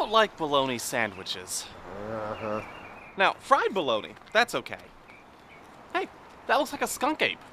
don't like bologna sandwiches. Uh-huh. Now, fried bologna, that's okay. Hey, that looks like a skunk ape.